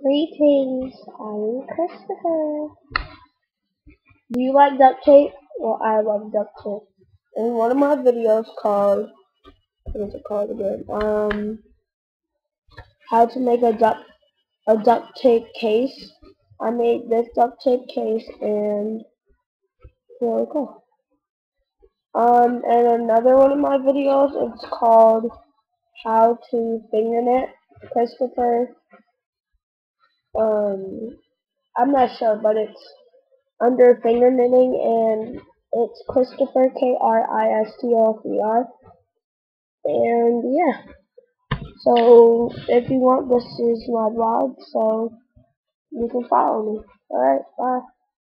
Greetings, I'm Kristofer. Do you like duct tape? Well, I love duct tape. In one of my videos called, what is it called again? How to make a duct tape case. I made this duct tape case and it's really cool. And another one of my videos, it's called How to Finger Knit. Kristofer. I'm not sure, but it's under finger knitting, and it's Kristofer, Kristofer. And yeah, so if you want, this is my blog, so you can follow me. Alright, bye.